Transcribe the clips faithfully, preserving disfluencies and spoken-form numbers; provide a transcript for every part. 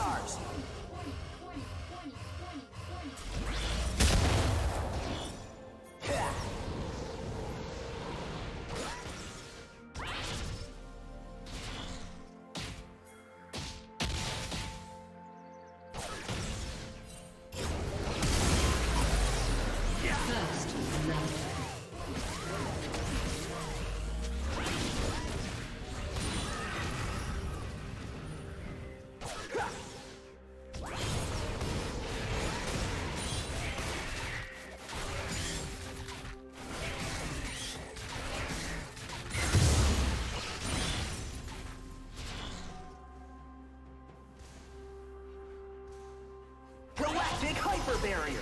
ours. Galactic hyper barrier.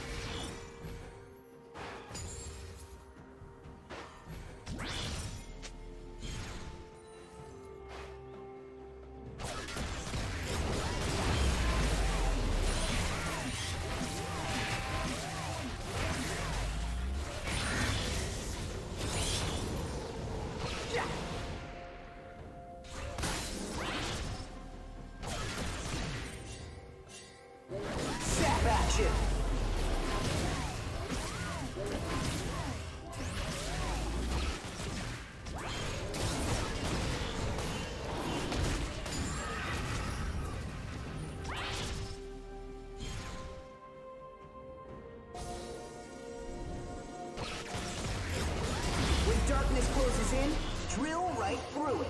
Darkness closes in, drill right through it.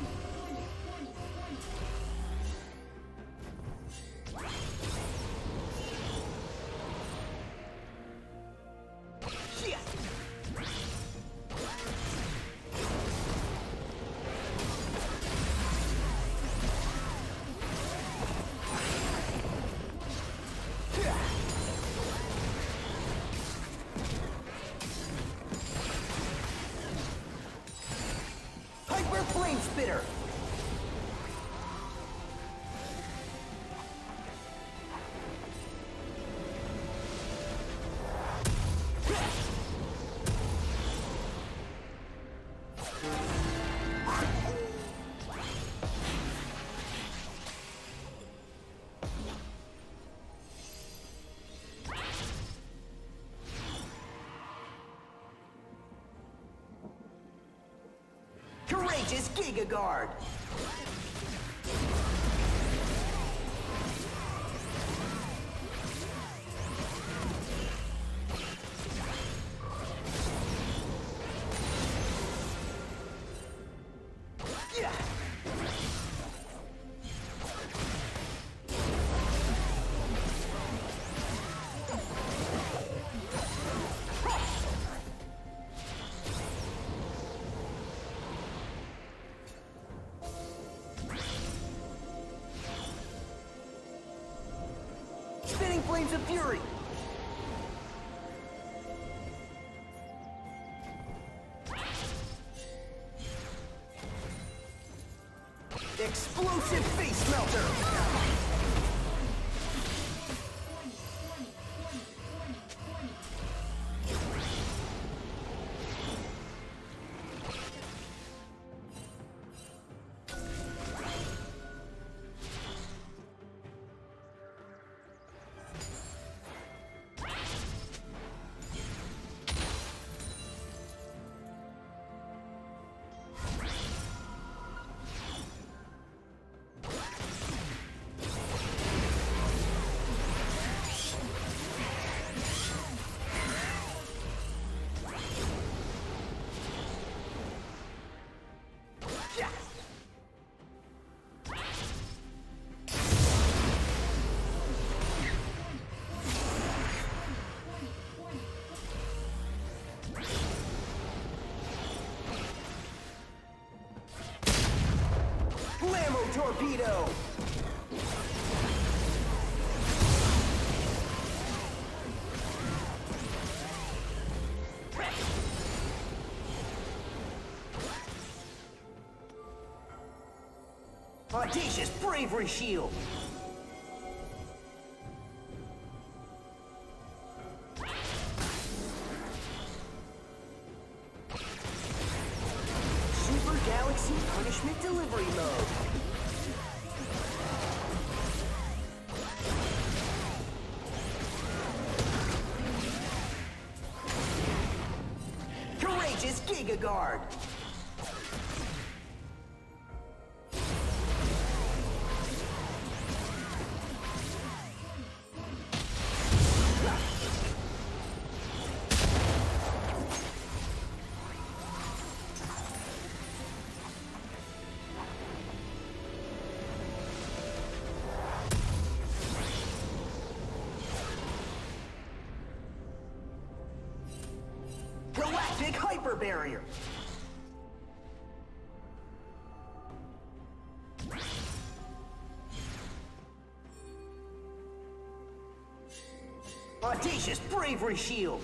Flame spitter. Courageous Giga Guard. Flames of Fury! Explosive Face Melter! Torpedo! Audacious Bravery Shield! Super Galaxy Punishment Delivery Mode! hyper barrier. Audacious bravery shield.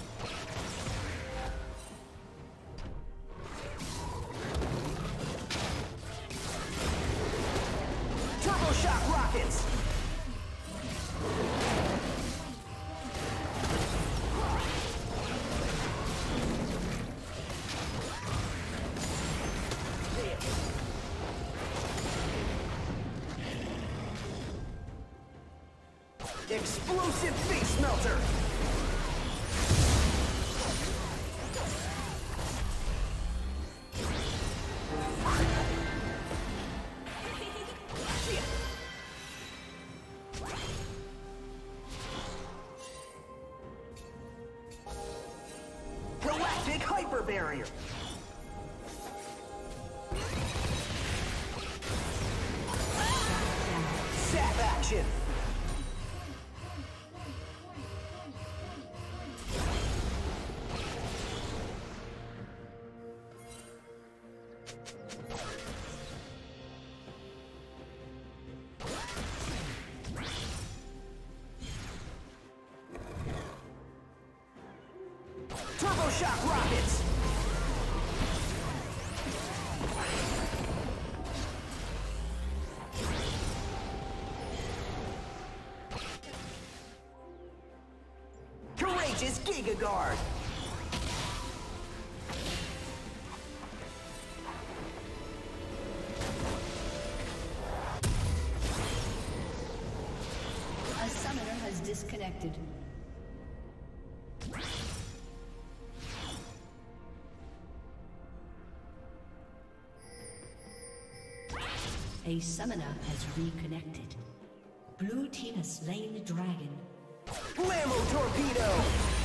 Turbo shock rockets. Explosive face melter. Galactic hyper barrier. Zap action. Turbo shock rockets. Courageous Giga Guard. A summoner has disconnected. A summoner has reconnected. Blue team has slain the dragon. Blammo torpedo!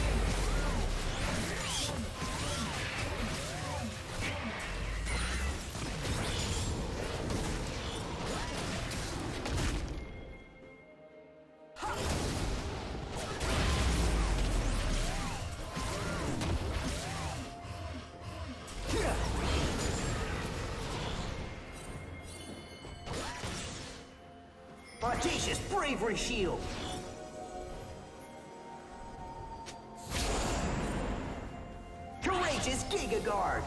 Audacious bravery shield. Courageous Giga Guard.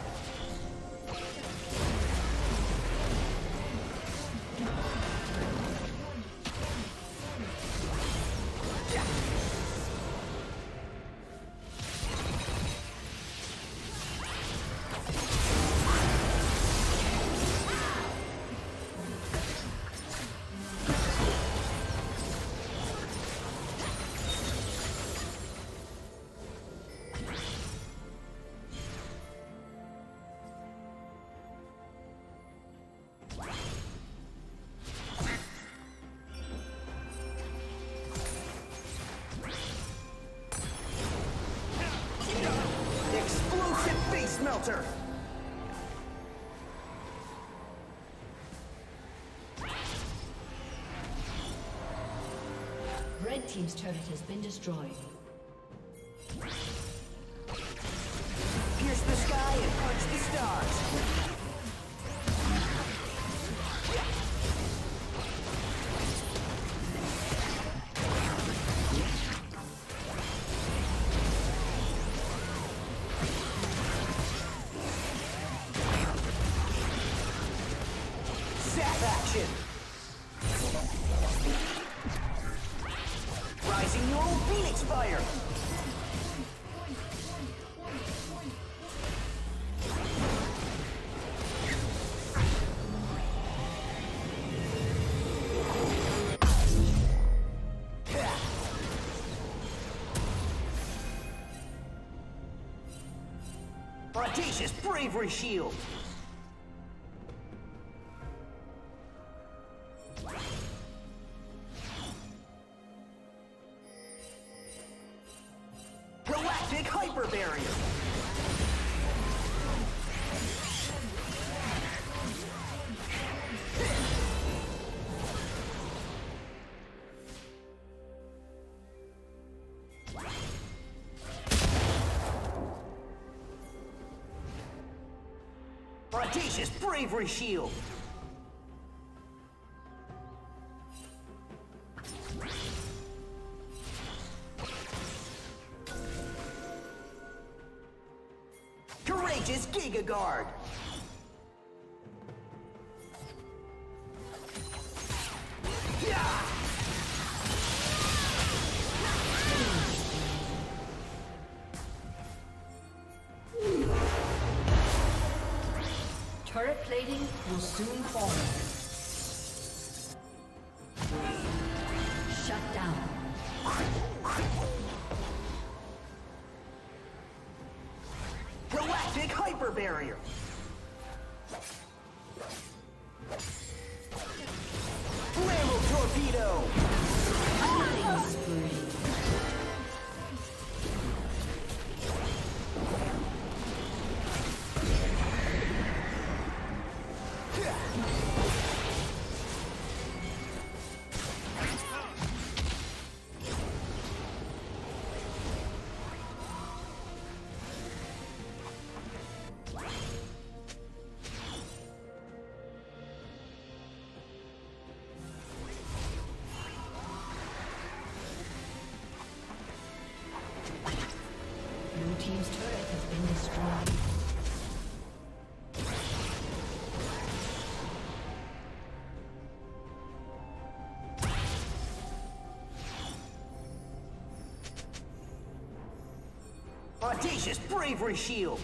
Explosive face melter. Red team's turret has been destroyed. Pierce the sky and punch the stars. Zap action. Rising neural Phoenix fire. Audacious bravery shield. Galactic hyper barrier. Audacious bravery shield. Courageous Giga Guard. Yeah! Turret plating will soon fall. Shut down. Galactic Hyper Barrier. Blammo Torpedo. Killing spree. Team's turret has been destroyed. Audacious bravery shield.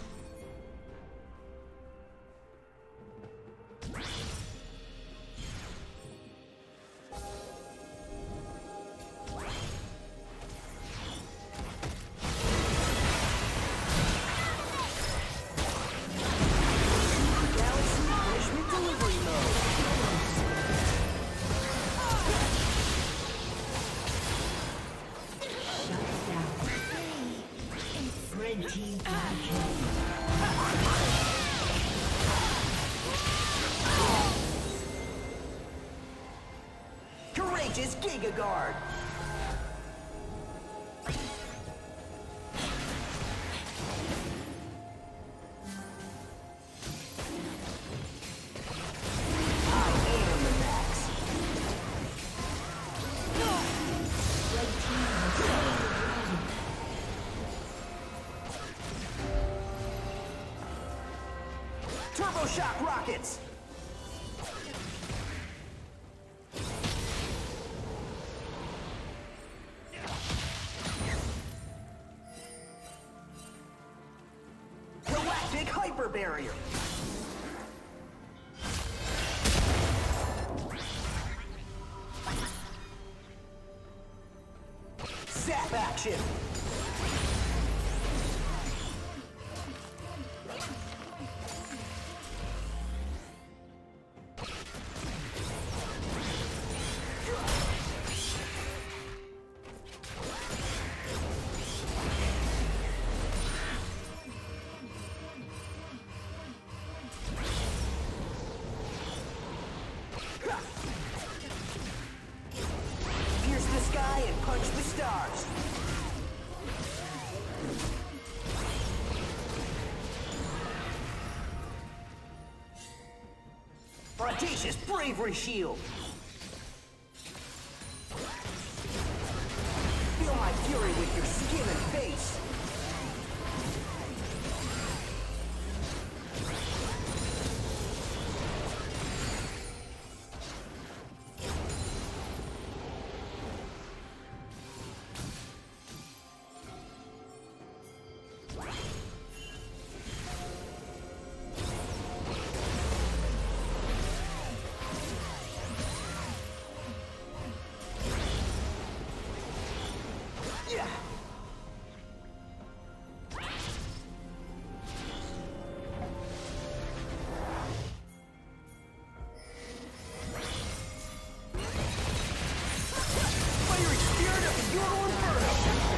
Courageous Giga Guard. Turbo shock rockets! Galactic Hyper Barrier! Zap action! Pierce the sky and punch the stars. Audacious bravery shield. Feel my fury with your skin and face. Yeah. Fiery spirit of the Euro Inferno.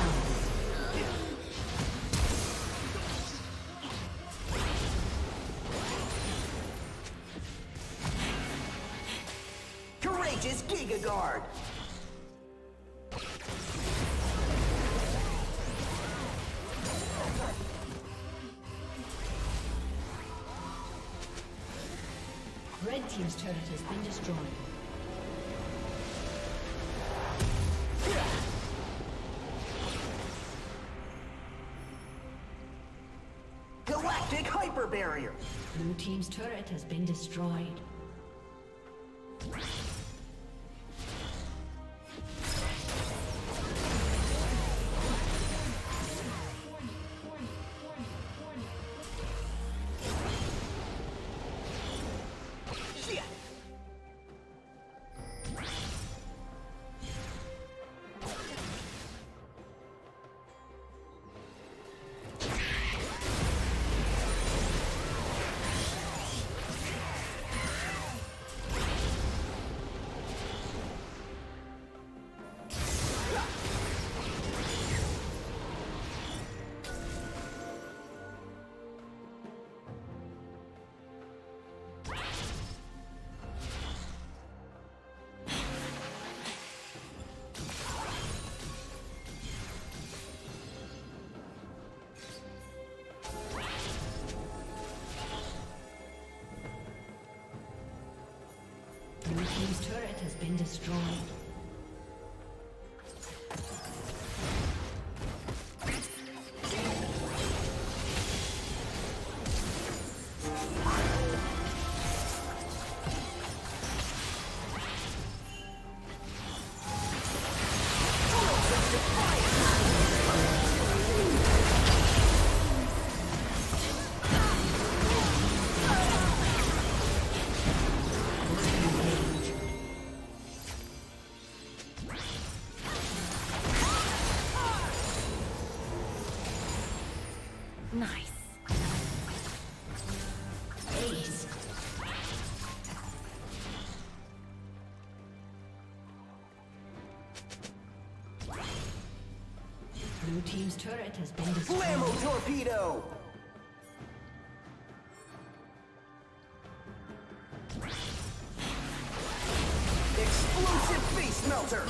Courageous Giga Guard. Red team's turret has been destroyed. Galactic hyper barrier. Blue team's turret has been destroyed. Blue team's turret has been destroyed. Nice. Ace. Blue team's turret has been destroyed. Flammo torpedo. Explosive face melter.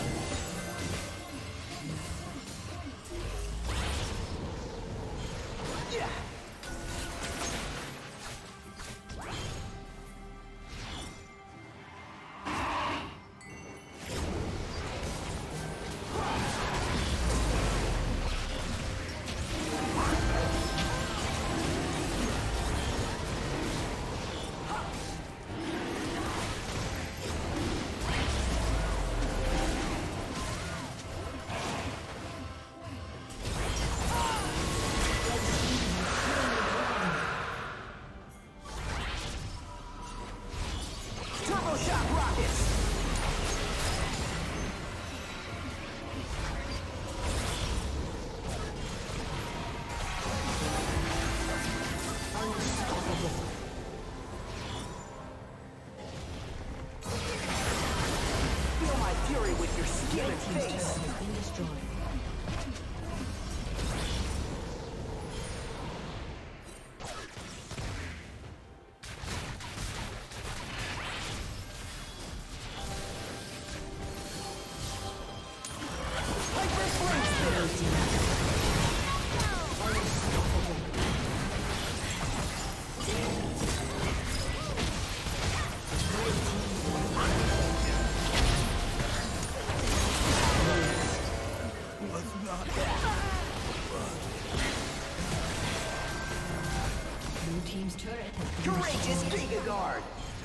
Team's turret has been Courageous Giga Guard.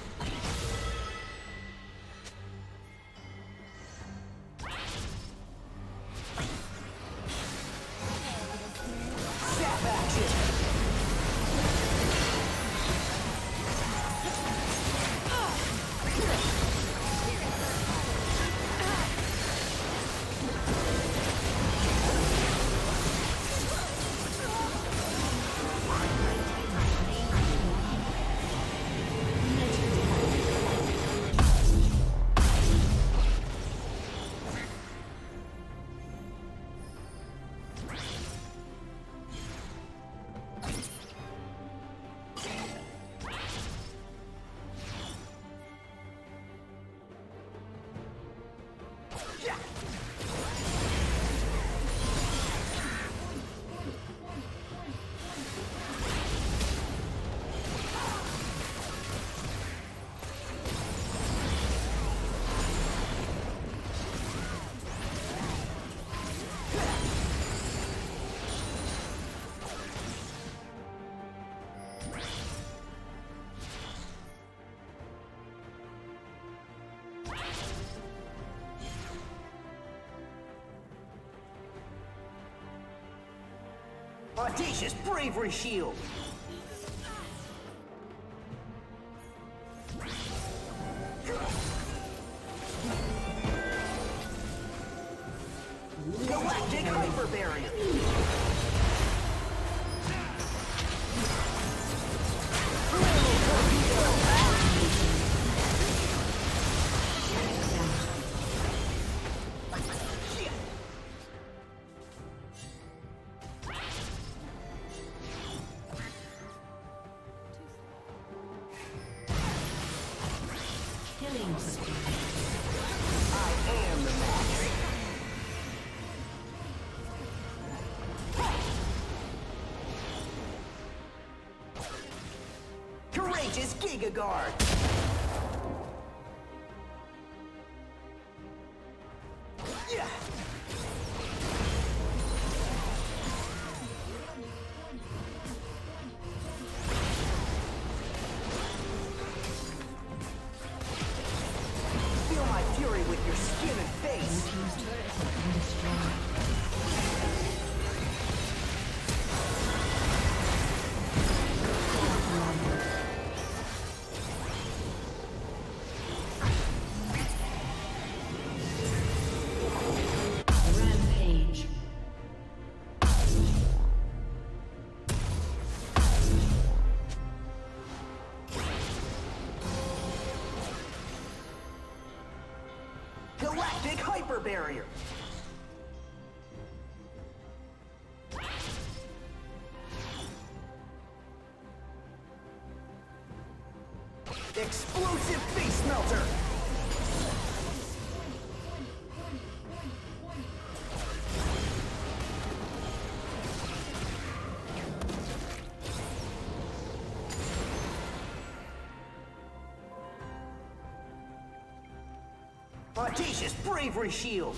Zap action. Audacious bravery shield. Galactic hyper barrier. Courageous Giga Guard. Yeah. Feel my fury with your skin and face. Blue team's turret has been destroyed. Galactic hyper barrier. Explosive face melter. Audacious bravery shield.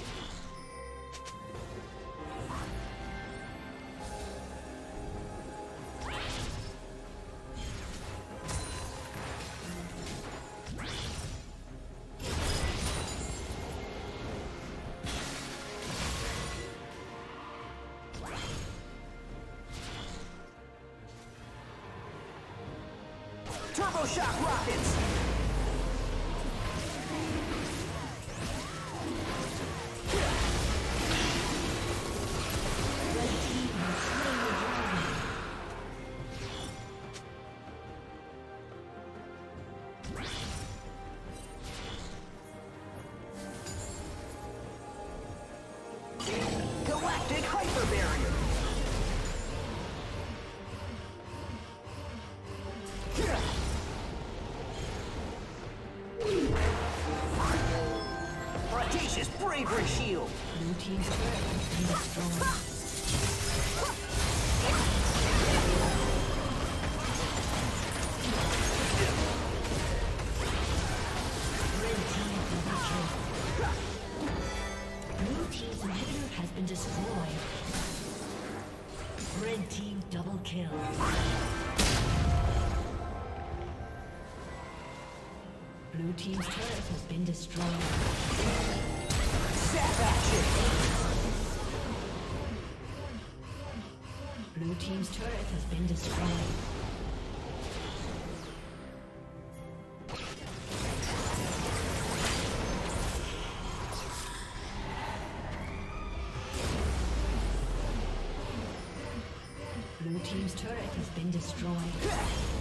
Turbo shock rockets. Galactic hyper barrier. Audacious bravery shield. Blue team's turret has been destroyed. Red team double kill. Blue team's inhibitor has been destroyed. Red team double kill. Blue team's turret has been destroyed. Zap action. Blue team's turret has been destroyed. Blue team's turret has been destroyed.